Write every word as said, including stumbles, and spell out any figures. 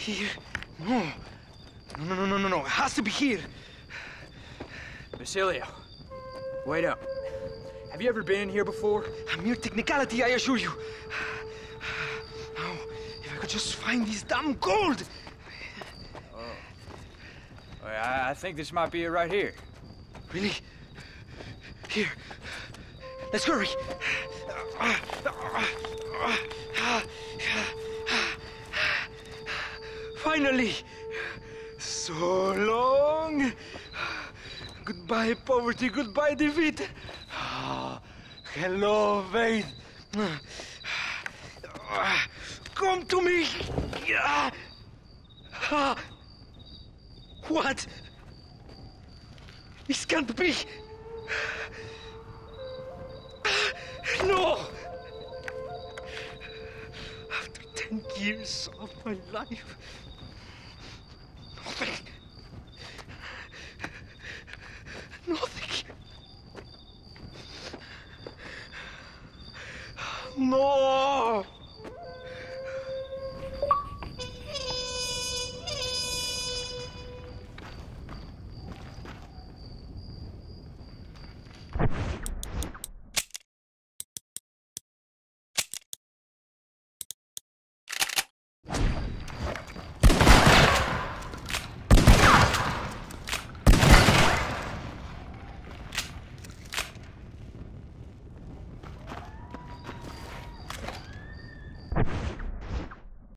Here? No. No, no, no, no, no, no. It has to be here. Basilio, wait up. Have you ever been in here before? A mere technicality, I assure you. Now, if I could just find this damn gold. Oh. Well, I, I think this might be it right here. Really? Here. Let's hurry. Finally. So long. Goodbye, poverty. Goodbye, defeat. Ah, hello, faith. Come to me. Ah. What? This can't be. No. After ten years of my life, nothing. Nothing. No.